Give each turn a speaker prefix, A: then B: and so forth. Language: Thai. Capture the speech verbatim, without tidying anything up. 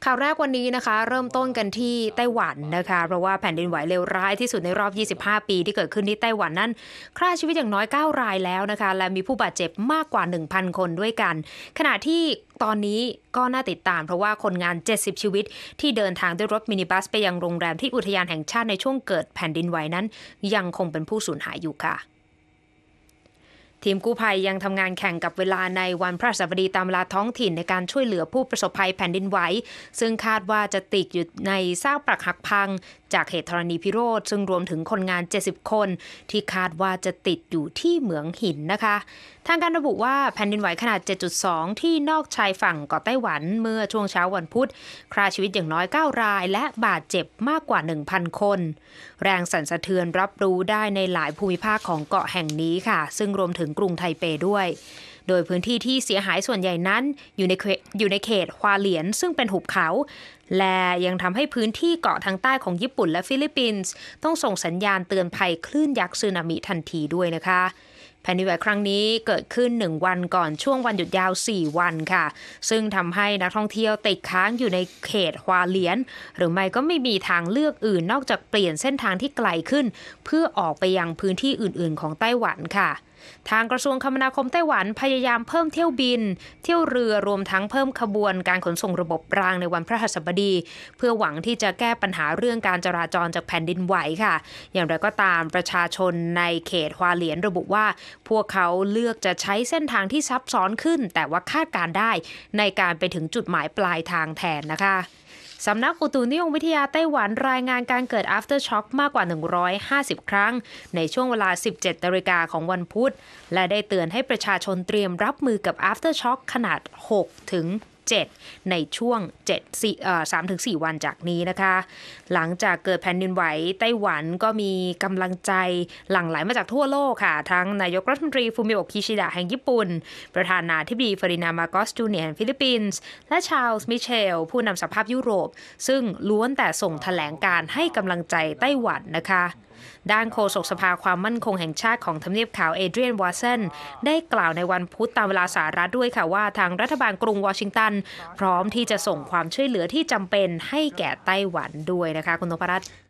A: ข่าวแรกวันนี้นะคะเริ่มต้นกันที่ไต้หวันนะคะเพราะว่าแผ่นดินไหวเลวร้ายที่สุดในรอบ ยี่สิบห้า ปีที่เกิดขึ้นที่ไต้หวันนั้นฆ่าชีวิตอย่างน้อย เก้า รายแล้วนะคะและมีผู้บาดเจ็บมากกว่า หนึ่งพัน คนด้วยกันขณะที่ตอนนี้ก็น่าติดตามเพราะว่าคนงาน เจ็ดสิบ ชีวิตที่เดินทางด้วยรถมินิบัสไปยังโรงแรมที่อุทยานแห่งชาติในช่วงเกิดแผ่นดินไหวนั้นยังคงเป็นผู้สูญหายอยู่ค่ะทีมกู้ภัยยังทำงานแข่งกับเวลาในวันพฤหัสบดีตามเวลาท้องถิ่นในการช่วยเหลือผู้ประสบภัยแผ่นดินไหวซึ่งคาดว่าจะติดอยู่ในซากปรักหักพังจากเหตุธรณีพิโรธซึ่งรวมถึงคนงานเจ็ดสิบคนที่คาดว่าจะติดอยู่ที่เหมืองหินนะคะทางการระบุว่าแผ่นดินไหวขนาด เจ็ดจุดสอง ที่นอกชายฝั่งเกาะไต้หวันเมื่อช่วงเช้าวันพุธฆ่าชีวิตอย่างน้อย เก้า รายและบาดเจ็บมากกว่า หนึ่งพัน คนแรงสั่นสะเทือนรับรู้ได้ในหลายภูมิภาคของเกาะแห่งนี้ค่ะซึ่งรวมถึงกรุงไทเปด้วยโดยพื้นที่ที่เสียหายส่วนใหญ่นั้นอยู่ในอยู่ในเขตฮวาเหลียนซึ่งเป็นหุบเขาและยังทำให้พื้นที่เกาะทางใต้ของญี่ปุ่นและฟิลิปปินส์ต้องส่งสัญญาณเตือนภัยคลื่นยักษ์สึนามิทันทีด้วยนะคะแผ่นดินไหวครั้งนี้เกิดขึ้นหนึ่งวันก่อนช่วงวันหยุดยาวสี่วันค่ะซึ่งทำให้นักท่องเที่ยวติดค้างอยู่ในเขตฮวาเหลียนหรือไม่ก็ไม่มีทางเลือกอื่นนอกจากเปลี่ยนเส้นทางที่ไกลขึ้นเพื่อออกไปยังพื้นที่อื่นๆของไต้หวันค่ะทางกระทรวงคมนาคมไต้หวันพยายามเพิ่มเที่ยวบินเที่ยวเรือรวมทั้งเพิ่มขบวนการขนส่งระบบรางในวันพฤหัสบดีเพื่อหวังที่จะแก้ปัญหาเรื่องการจราจรจากแผ่นดินไหวค่ะอย่างไรก็ตามประชาชนในเขตฮวาเหลียนระบุว่าพวกเขาเลือกจะใช้เส้นทางที่ซับซ้อนขึ้นแต่ว่าคาดการได้ในการไปถึงจุดหมายปลายทางแทนนะคะสำนักอุตุนิยมวิทยาไต้หวันรายงานการเกิด aftershock มากกว่าหนึ่งร้อยห้าสิบครั้งในช่วงเวลา สิบเจ็ดนาฬิกาของวันพุธและได้เตือนให้ประชาชนเตรียมรับมือกับ aftershock ขนาดหกถึงเจ็ดในช่วงเจ็ด สี่เอ่อ สามถึงสี่ วันจากนี้นะคะหลังจากเกิดแผ่นดินไหวไต้หวันก็มีกำลังใจหลั่งไหลมาจากทั่วโลกค่ะทั้งนายกรัฐมนตรีฟูมิโอะ คิชิดะแห่งญี่ปุ่นประธานาธิบดีเฟอร์ดินานด์ มาโกส จูเนียร์ แห่งฟิลิปปินส์และชาร์ลส์ มิเชลผู้นำสหภาพยุโรปซึ่งล้วนแต่ส่งแถลงการให้กำลังใจไต้หวันนะคะด้านโฆษกสภาความมั่นคงแห่งชาติของทำเนียบขาวเอเดรียน วอตสันได้กล่าวในวันพุธตามเวลาสหรัฐด้วยค่ะว่าทางรัฐบาลกรุงวอชิงตันพร้อมที่จะส่งความช่วยเหลือที่จำเป็นให้แก่ไต้หวันด้วยนะคะคุณนพรัตน์